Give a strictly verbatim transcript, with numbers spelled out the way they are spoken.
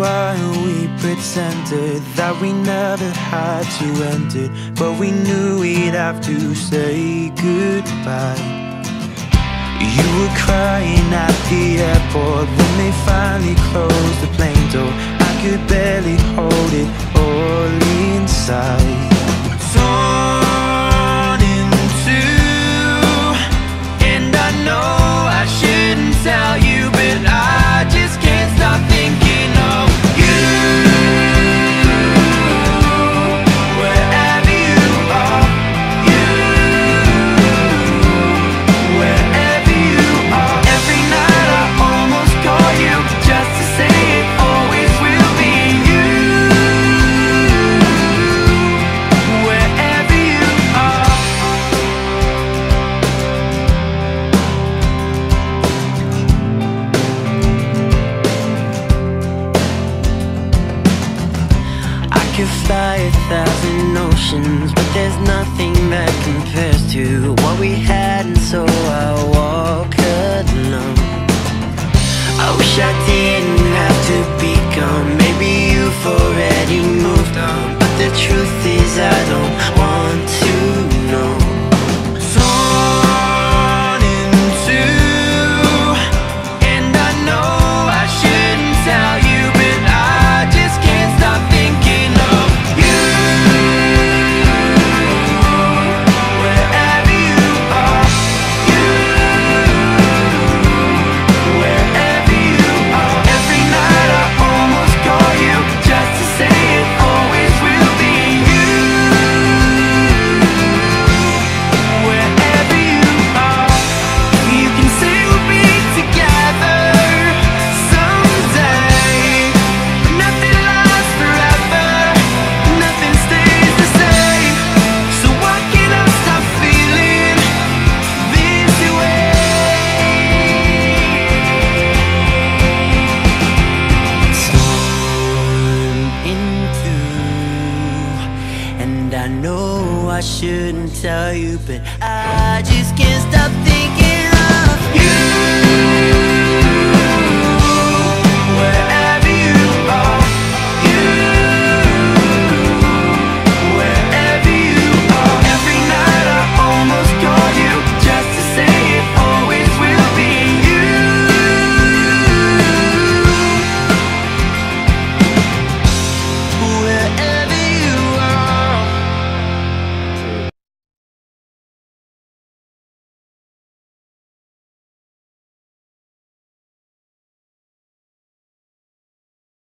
while we pretended that we never had to end it, but we knew we'd have to say goodbye. You were crying at the airport when they finally closed the plane door. I could barely hold it all inside. Torn in two, and I know I shouldn't tell you, but I just can't stop thinking of you. Wherever you are, you. Wherever you are. Every night I almost call you just to say it always will be you. Wherever you are. I could fly a thousand oceans, but there's nothing that compares to what we had, and so I walk alone. I wish I didn't have to be gone. Maybe you've already moved on, but the truth is I don't want to know. Torn in two, and I know I shouldn't tell you, but I just can't stop thinking of you. Wherever you are, you. Wherever you are. Every night I almost call you just to say it always will be you. Wherever you are. You can say we'll be together someday. Nothing lasts forever, nothing stays the same. So why can't I stop feeling this way? Torn in two, and I know I shouldn't tell you, but I